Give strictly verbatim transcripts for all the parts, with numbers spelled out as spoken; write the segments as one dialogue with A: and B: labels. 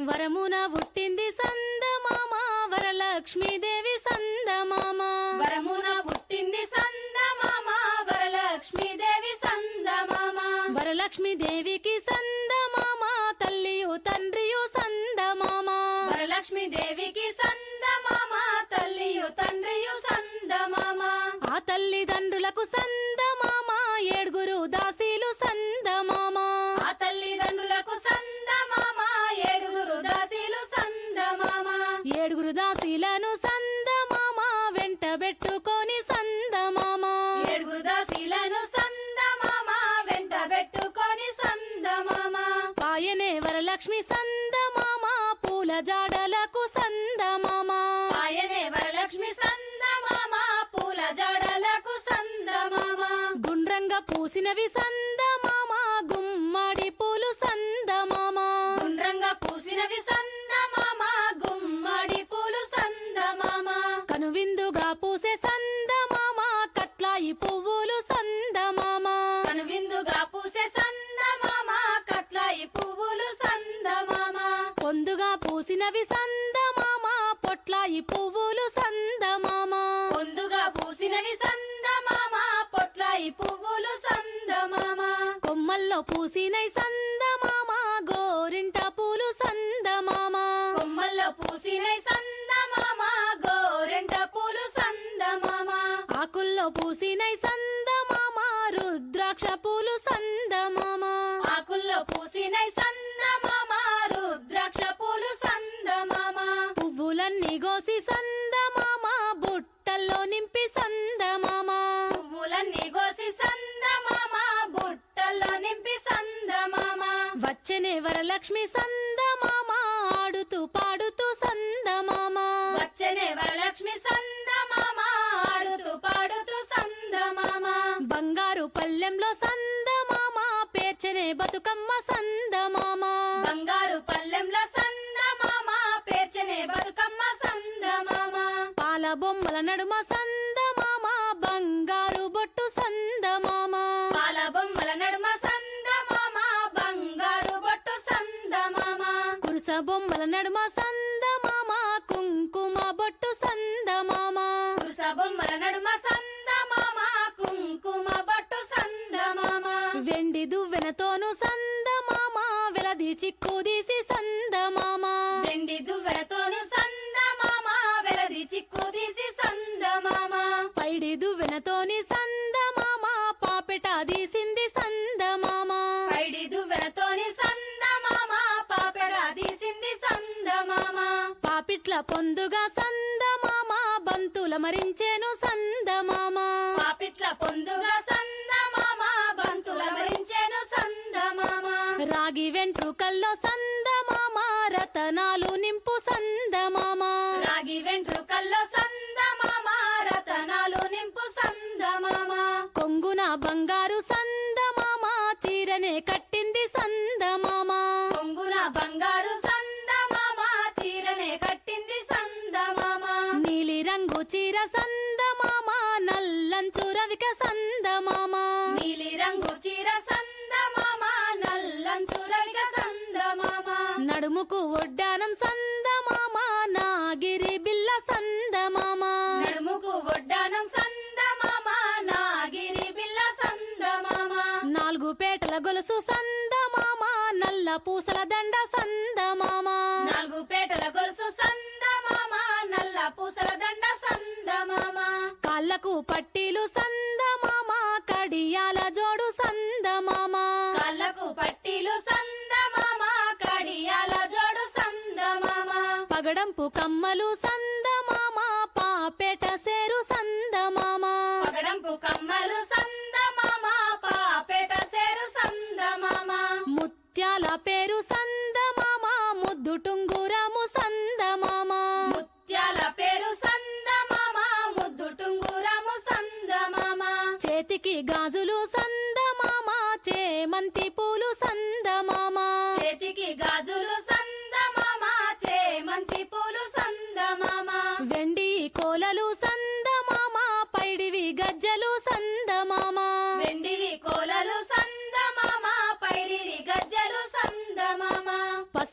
A: వరమున పుట్టింది సందమామ వరలక్ష్మీదేవి సందమామ
B: వరమున పుట్టింది సందమామ వరలక్ష్మీదేవి సందమామ
A: వరలక్ష్మీదేవికి సందమామ తల్లియు తండ్రియు సందమామ
B: వరలక్ష్మీదేవికి సందమామ తల్లియు తండ్రియు సందమామ
A: ఆ తల్లిదండ్రులకు సందమామ ఏడుగురు దాసీలు సందమామ
B: ఆ తల్లిదండ్రులకు సందమామ ఏడుగురు దాసీలు సందమామ
A: ఏడుగురు దాసీలను సందమామ వెంటబెట్టుకొని సందమామ
B: ఏడుగురు దాసీలను సందమామ వెంటబెట్టుకొని సందమామ
A: పాయనే వరలక్ష్మి సందమామ పూల జాడలకు సందమామ
B: ఆయనే వరలక్ష్మి సందమామ పూల జడలకు సందమామ
A: గుండ్రంగ పూసినవి సందమామ గుమ్మడి పూలు సందమామ
B: గుండ్రంగా పూసినవి సందమామ గుమ్మడి పూలు సందమామ
A: కనువిందుగా పూసే సందమామ కట్లాయి పువ్వులు సందమామ
B: కనువిందుగా పూసే సందమామ కట్లాయి పువ్వులు సందమామ
A: పొందుగా పూసినవి సందమామ పొట్లాయి పువ్వులు సందమామ
B: పొందుగా పూసినవి సందమామ పొట్లాయి పువ్వులు సందమామ
A: కొమ్మల్లో పూసినై సందమామ గోరింట పూలు సందమామ
B: కొమ్మల్లో పూసినై సందమామ గోరెంట పూలు సందమామ
A: ఆకుల్లో పూసినై సందమామ రుద్రాక్ష పూలు సందమామ
B: ఆకుల్లో పూసినై సందమామ రుద్రాక్ష పూలు సందమామ
A: పువ్వులన్నీ గోసి సందమామ బుట్టల్లో నింపి సందమామ
B: పువ్వులన్నీ గోసి సందమామ బుట్టల్లో నింపి సందమామ
A: వచ్చనే వరలక్ష్మి సందమామ ఆడుతూ పాడుతూ సందమామ
B: వచ్చనే వరలక్ష్మి సందమామ ఆడుతూ పాడుతూ సందమామ
A: బంగారు పల్లెంలో సందమామ పేర్చనే బతుకమ్మ సందమామ
B: బంగారు పల్లెంలో సందమామ పేర్చనే బతుకమ్మ సందమామ
A: పాల బొమ్మల నడుమ సందమామ బంగారు బొట్టు సందమామ
B: పాల బొమ్మల నడుమ సందమామ బంగారు బొట్టు సందమామ
A: కురుస బొమ్మల నడుమ సందమామ కుంకుమ బొట్టు సందమామ
B: కురుస బొమ్మల నడుమ సందమామ కుంకుమ బొట్టు సందమామ
A: వెండి దువ్వెనతోను సందమామ వెలది చిక్కుదీసి సందమామ
B: వెండి దువ్వెనతోను సందమామ వెలది చిక్కు తీసి సందమామ
A: పైడి దువ్వెనతోని సందమామ పాపెట తీసింది సందమామ
B: పైడి దువ్వెనతోని సందమామ పాపెడ తీసింది సందమామ
A: పాపిట్ల పొందుగా సందమామ బంతుల మరించేను సందమామ
B: పాపిట్ల పొందుగా సందమామ బంతుల మరించెను సందమామ
A: రాగి వెంట్రుకల్లో సందమామ రతనాలు నింపు సందమామ
B: రాగి వెంట్రుకల్లో సందమామ రతనాలు నింపు సందమామ
A: కొంగున బంగారు సందమామ చీరనే కట్టింది సందమామ
B: కొంగున బంగారు సందమామ చీరనే కట్టింది సందమామ
A: నీలి రంగు చీర సందమామ నల్లంచు రవిక సందమామ
B: నీలి రంగు చీర సందమామ నల్లంచు రవిక సందమామ
A: నడుముకు ఒడ్డానం సందమామ నాగిరి బిల్ల సందమామ
B: నడుముకు ఒడ్డానం సందమామ నాగిరి బిల్ల సందమామ
A: నాలుగు పేటల గొలుసు సందమామ నల్ల పూసల దండ సందమామ
B: నాలుగు పేటల గొలుసు సందమామ నల్ల పూసల దండ సందమామ
A: కాళ్ళకు పట్టీలు సందమామ కడియాల జోడు సందమామ
B: కాళ్ళకు పట్టీలు సందమామ కడియాల జోడు సందమామ
A: పగడంపు కమ్మలు సందమామ పాపేట సేరు సందమామ
B: పగడంపు కమ్మలు సందమామ పాపేట సేరు సందమామ
A: ముత్యాల పేరు సందమామ ముద్దు టుంగురము సందమామ
B: ముత్యాల పేరు సందమామ ముద్దు టుంగురము సందమామ
A: చేతికి గాజులు సందమామ చేమంతి పూలు సందమామ
B: చేతికి గాజులు సందమామ చేమంతి పూలు సందమామ
A: వెండి కోలలు సందమామ పైడివి గజ్జలు సందమామ
B: వెండివి కోలలు సందమామ పైడివి గజ్జలు సందమామ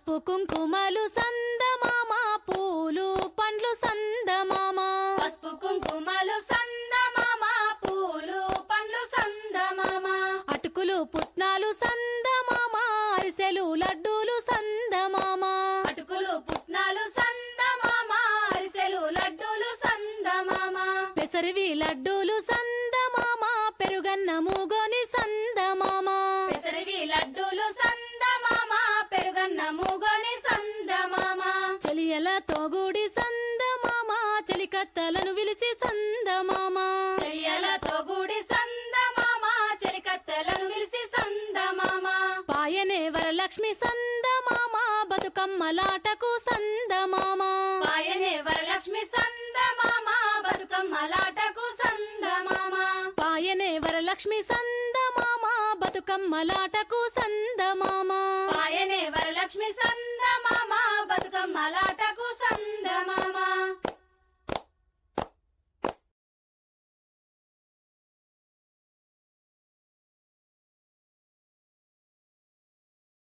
A: పసుపు కుంకుమలు సందమామ పూలు పండ్లు సందమామ
B: పసుపు కుంకుమలు సందమామ పూలు పండ్లు సందమామ
A: అటుకులు పుట్నాలు సందమామ అరిసెలు లడ్డూలు సందమామ
B: అటుకులు పుట్నాలు సందమామ అరిసెలు లడ్డూలు సందమామ
A: పెసరివి లడ్డూలు సందమామ పెరుగన్న మూగోని సందమామ
B: పెసరివి లడ్డూలు సందమామ పెరుగన్న మూగోని సందమామ
A: చెలియలతో గూడి సందమామ చెలికత్తలను విలిసి సందమామ
B: చెయ్యలతో గుడి సందమామ చెలికత్తెలను విలిసి సందమామ
A: పాయనే వరలక్ష్మి సందమామ బతుకమ్మలాటకు సందమామ
B: పాయనే వరలక్ష్మి సందమామ బతుకమ్మలాటకు సందమామ
A: పాయనే వరలక్ష్మి సందమామ బతుకమ్మలాటకు సందమామ
B: పాయనే వరలక్ష్మి సందమామ బతుకమ్మలాటకు